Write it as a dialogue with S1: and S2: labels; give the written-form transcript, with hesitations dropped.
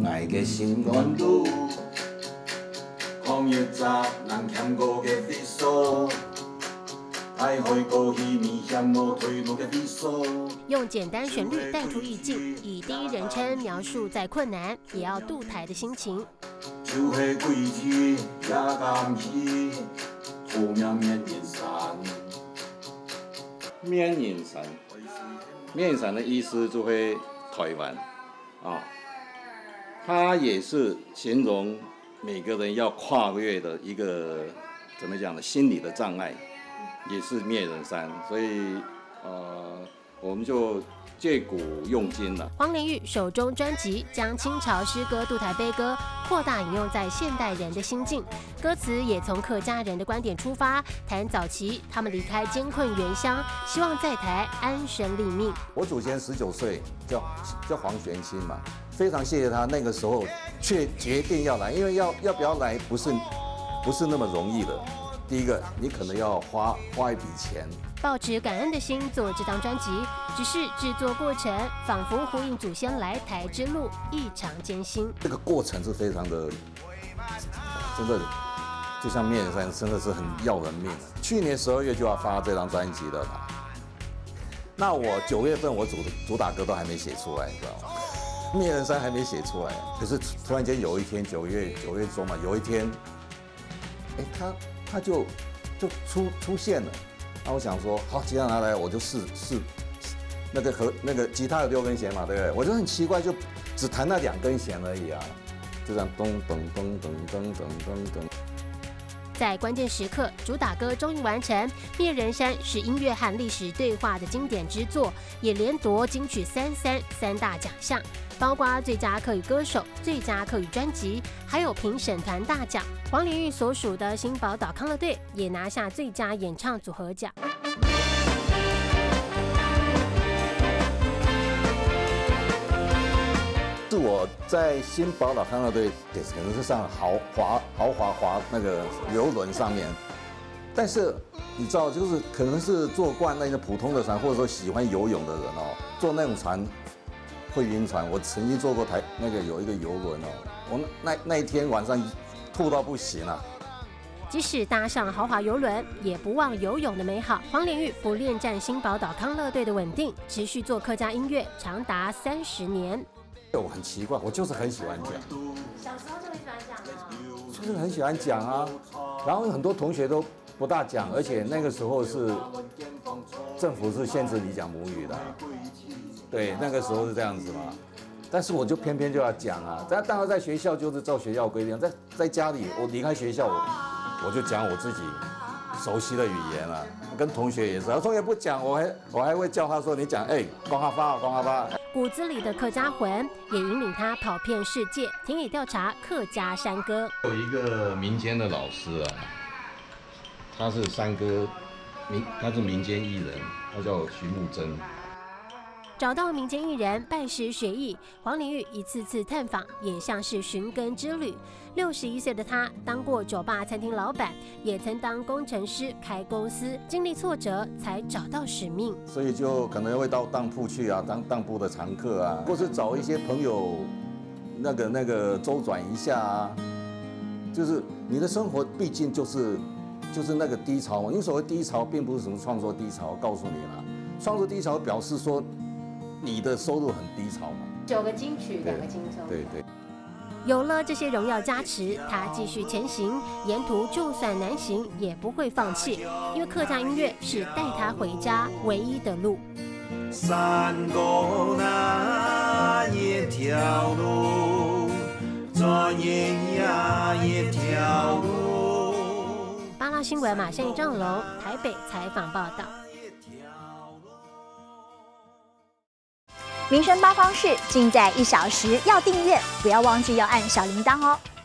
S1: 爱嘅心暖度，狂热杂人欠我嘅比数。
S2: 用简单旋律带出意境，以第一人称描述再困难也要渡台的心情。
S3: 缅因山，缅因山的意思就会台湾啊，它也是形容每个人要跨越的一个怎么讲呢？心理的障碍。 也是灭人山，所以我们就借古用今了。
S2: 黄连玉手中专辑将清朝诗歌渡台悲歌扩大引用在现代人的心境，歌词也从客家人的观点出发，谈早期他们离开艰困原乡，希望在台安身立命。
S4: 我祖先19岁，叫黄玄清嘛，非常谢谢他那个时候却决定要来，因为要不要来不是那么容易的。 第一个，你可能要花一笔钱。
S2: 抱持感恩的心做这张专辑，只是制作过程仿佛呼应祖先来台之路异常艰辛。
S4: 这个过程是非常的，真的就像灭人山，真的是很要人命。去年12月就要发这张专辑了嘛，那我9月份我主打歌都还没写出来，你知道吗？灭人山还没写出来，可是突然间有一天9月中嘛，有一天，他就出现了，那我想说，好，吉他拿来，我就试那个吉他有6根弦嘛，对不对？我就很奇怪，就只弹那2根弦而已啊，就这样咚咚咚咚咚咚咚咚。
S2: 在关键时刻，主打歌终于完成，《灭人山》是音乐和历史对话的经典之作，也连夺金曲3大奖项，包括最佳客语歌手、最佳客语专辑，还有评审团大奖。黄连玉所属的新宝岛康乐队也拿下最佳演唱组合奖。
S4: 是我在新宝岛康乐队，可能是上豪华那个游轮上面，但是你知道，就是可能是坐惯那个普通的船，或者说喜欢游泳的人哦，坐那种船会晕船。我曾经坐过有一个游轮哦，我那一天晚上吐到不行啊。
S2: 即使搭上豪华游轮，也不忘游泳的美好。黄连玉不恋战新宝岛康乐队的稳定，持续做客家音乐长达30年。
S4: 我很奇怪，我就是很喜欢讲。
S2: 小时候就很喜欢讲哦。
S4: 就是很喜欢讲啊，然后很多同学都不大讲，而且那个时候是政府是限制你讲母语的、啊，对，那个时候是这样子嘛。但是我就偏偏就要讲啊，但当然在学校就是照学校规定，在家里我离开学校我就讲我自己熟悉的语言了、啊，跟同学也是，同学不讲我还会叫他说你讲光哈发光哈发。
S2: 骨子里的客家魂也引领他跑遍世界，田野调查客家山歌。
S3: 有一个民间的老师啊，他是山歌，他是民间艺人，他叫徐木珍。
S2: 找到民间艺人，拜师学艺，黄连玉一次次探访，也像是寻根之旅。61岁的他，当过酒吧、餐厅老板，也曾当工程师、开公司，经历挫折才找到使命。
S4: 所以就可能会到当铺去啊，当当铺的常客啊，或是找一些朋友，那个周转一下啊。就是你的生活毕竟就是那个低潮嘛。因为所谓低潮，并不是什么创作低潮，告诉你啦，创作低潮表示说。 你的收入很低潮嘛
S2: ？9个金曲，2个金钟。
S4: 对对。
S2: 有了这些荣耀加持，他继续前行，沿途就算难行也不会放弃，因为客家音乐是带他回家唯一的路。
S1: 山沟那一条路，转眼呀一条路。
S2: 巴拉新闻马上张龙台北采访报道。
S5: 民生八方事尽在1小时，要订阅，不要忘记要按小铃铛哦。